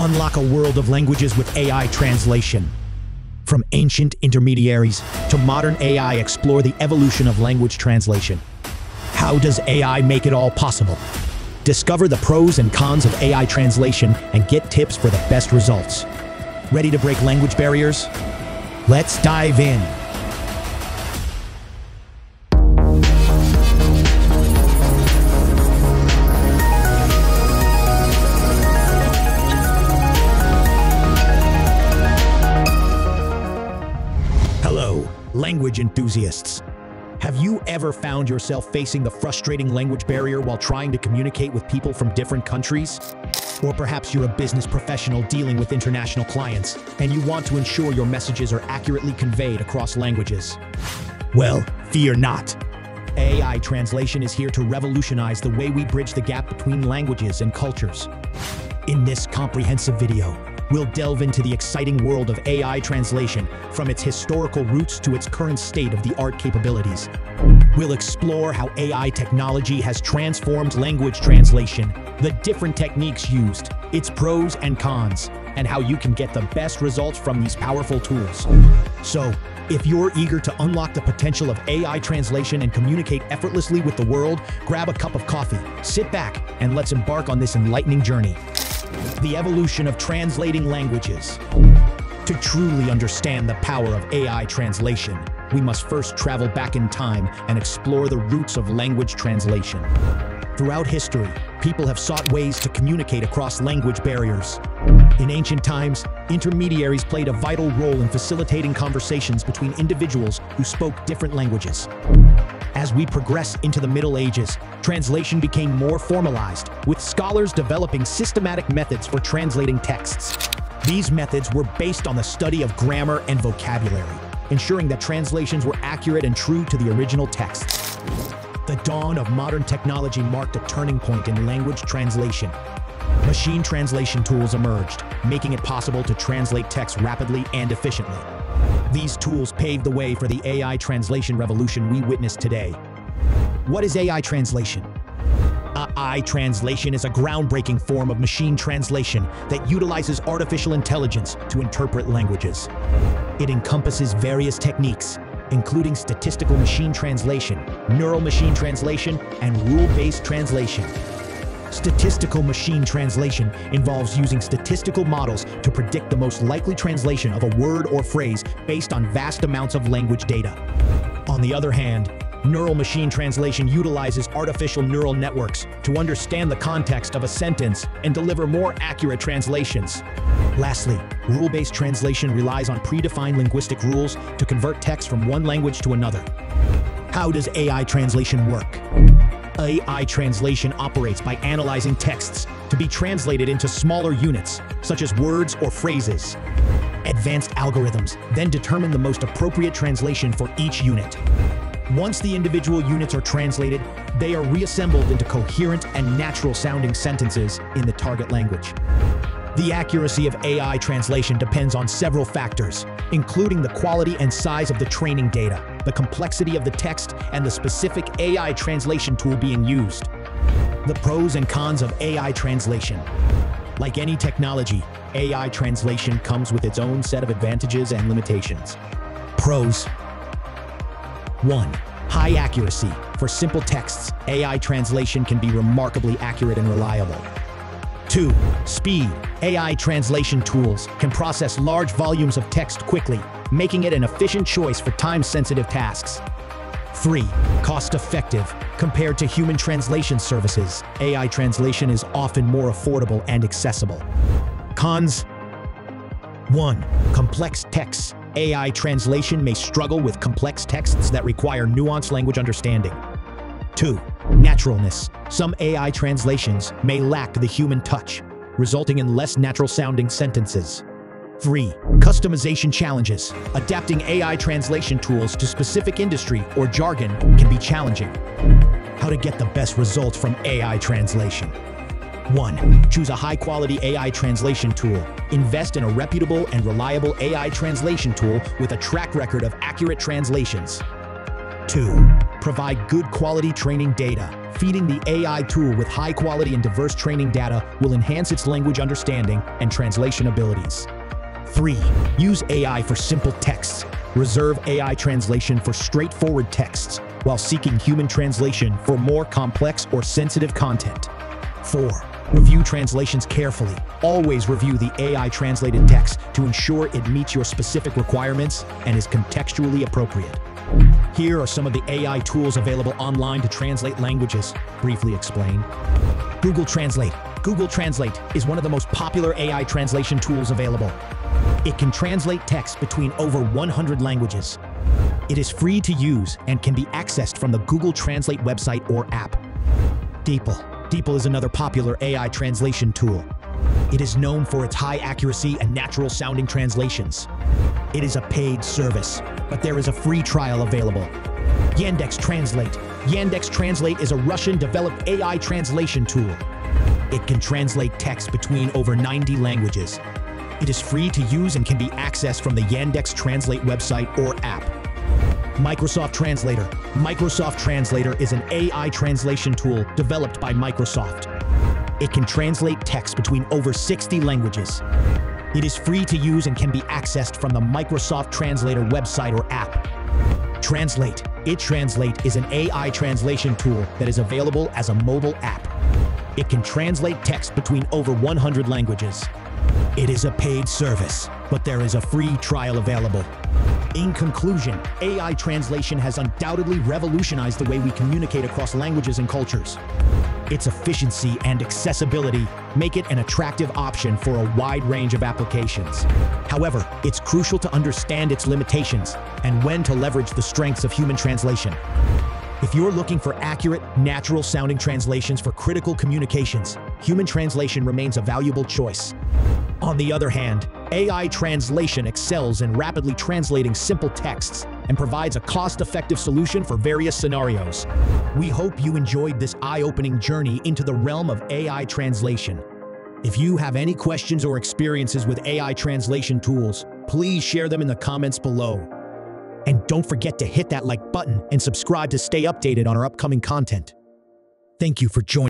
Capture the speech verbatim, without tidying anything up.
Unlock a world of languages with A I translation. From ancient intermediaries to modern A I, explore the evolution of language translation. How does A I make it all possible? Discover the pros and cons of A I translation and get tips for the best results. Ready to break language barriers? Let's dive in. Hello, language enthusiasts. Have you ever found yourself facing the frustrating language barrier while trying to communicate with people from different countries? Or perhaps you're a business professional dealing with international clients, and you want to ensure your messages are accurately conveyed across languages. Well, fear not. A I translation is here to revolutionize the way we bridge the gap between languages and cultures. In this comprehensive video, we'll delve into the exciting world of A I translation, from its historical roots to its current state-of-the-art capabilities. We'll explore how A I technology has transformed language translation, the different techniques used, its pros and cons, and how you can get the best results from these powerful tools. So, if you're eager to unlock the potential of A I translation and communicate effortlessly with the world, grab a cup of coffee, sit back, and let's embark on this enlightening journey. The evolution of translating languages. To truly understand the power of A I translation, we must first travel back in time and explore the roots of language translation. Throughout history, people have sought ways to communicate across language barriers. In ancient times, intermediaries played a vital role in facilitating conversations between individuals who spoke different languages. As we progress into the Middle Ages, translation became more formalized, with scholars developing systematic methods for translating texts. These methods were based on the study of grammar and vocabulary, ensuring that translations were accurate and true to the original texts. The dawn of modern technology marked a turning point in language translation. Machine translation tools emerged, making it possible to translate text rapidly and efficiently. These tools paved the way for the A I translation revolution we witness today. What is A I translation? A I translation is a groundbreaking form of machine translation that utilizes artificial intelligence to interpret languages. It encompasses various techniques, including statistical machine translation, neural machine translation, and rule-based translation. Statistical machine translation involves using statistical models to predict the most likely translation of a word or phrase based on vast amounts of language data. On the other hand, neural machine translation utilizes artificial neural networks to understand the context of a sentence and deliver more accurate translations. Lastly, rule-based translation relies on predefined linguistic rules to convert text from one language to another. How does A I translation work? A I translation operates by analyzing texts to be translated into smaller units, such as words or phrases. Advanced algorithms then determine the most appropriate translation for each unit. Once the individual units are translated, they are reassembled into coherent and natural-sounding sentences in the target language. The accuracy of A I translation depends on several factors, including the quality and size of the training data, the complexity of the text, and the specific A I translation tool being used. The pros and cons of A I translation. Like any technology, A I translation comes with its own set of advantages and limitations. Pros. one. High accuracy. For simple texts, A I translation can be remarkably accurate and reliable. two. Speed. A I translation tools can process large volumes of text quickly, making it an efficient choice for time-sensitive tasks. three. Cost-effective. Compared to human translation services, A I translation is often more affordable and accessible. Cons. one. Complex texts. A I translation may struggle with complex texts that require nuanced language understanding. two. Naturalness. Some A I translations may lack the human touch, resulting in less natural-sounding sentences. three. Customization challenges. Adapting A I translation tools to specific industry or jargon can be challenging. How to get the best results from A I translation. one. Choose a high-quality A I translation tool. Invest in a reputable and reliable A I translation tool with a track record of accurate translations. two. Provide good quality training data. Feeding the A I tool with high-quality and diverse training data will enhance its language understanding and translation abilities. three. Use A I for simple texts. Reserve A I translation for straightforward texts, while seeking human translation for more complex or sensitive content. four. Review translations carefully. Always review the A I translated text to ensure it meets your specific requirements and is contextually appropriate. Here are some of the A I tools available online to translate languages. Briefly explain. Google Translate. Google Translate is one of the most popular A I translation tools available. It can translate text between over one hundred languages. It is free to use and can be accessed from the Google Translate website or app. DeepL. DeepL is another popular A I translation tool. It is known for its high accuracy and natural-sounding translations. It is a paid service, but there is a free trial available. Yandex Translate. Yandex Translate is a Russian-developed A I translation tool. It can translate text between over ninety languages. It is free to use and can be accessed from the Yandex Translate website or app. Microsoft Translator. Microsoft Translator is an A I translation tool developed by Microsoft. It can translate text between over sixty languages. It is free to use and can be accessed from the Microsoft Translator website or app. Translate. It Translate is an A I translation tool that is available as a mobile app. It can translate text between over one hundred languages. It is a paid service, but there is a free trial available. In conclusion, A I translation has undoubtedly revolutionized the way we communicate across languages and cultures. Its efficiency and accessibility make it an attractive option for a wide range of applications. However, it's crucial to understand its limitations and when to leverage the strengths of human translation. If you're looking for accurate, natural-sounding translations for critical communications, human translation remains a valuable choice. On the other hand, A I translation excels in rapidly translating simple texts and provides a cost-effective solution for various scenarios. We hope you enjoyed this eye-opening journey into the realm of A I translation. If you have any questions or experiences with A I translation tools, please share them in the comments below. And don't forget to hit that like button and subscribe to stay updated on our upcoming content. Thank you for joining.